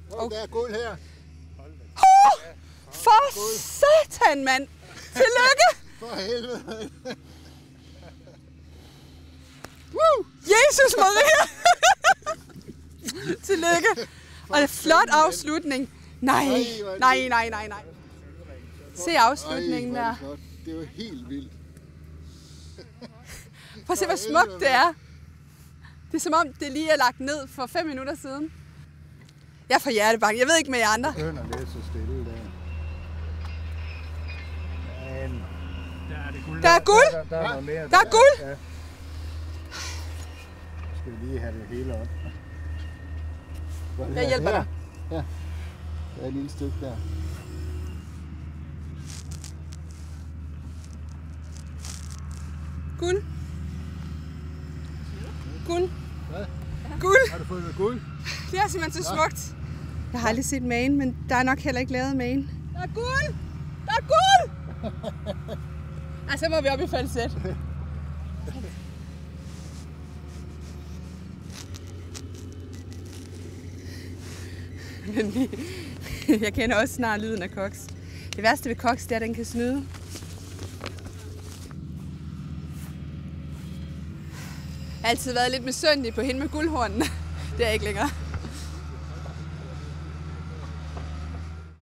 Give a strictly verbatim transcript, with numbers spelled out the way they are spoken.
Oh, der er guld her. Oh, for satan, mand! Tillykke! For helvede. Woo! Jesus Maria! Tillykke! Og det er flot afslutning. Nej, nej, nej, nej, nej. Se afslutningen der. Det er jo helt vildt. Prøv at se, hvor smukt det er. Det er som om, det lige er lagt ned for fem minutter siden. Jeg får hjertebank. Jeg ved ikke med jer andre. Høn er lidt så stille der. Men... Der er det guld. Der er guld! Der, der, der, er, mere, der er guld! Ja. Skal vi lige have det hele op. Jeg hjælper dig. Ja, der er et lille stykke der. Guld. Guld. Hvad? Guld. Har du fået noget guld? Det er simpelthen så smukt. Jeg har aldrig set magen, men der er nok heller ikke lavet magen. Der er guld! Der er guld! Ej, så må vi op i falset. Men jeg kender også snart lyden af koks. Det værste ved koks, det er, at den kan snyde. Jeg har altid været lidt misundelig på hende med guldhornene. Det er jeg ikke længere.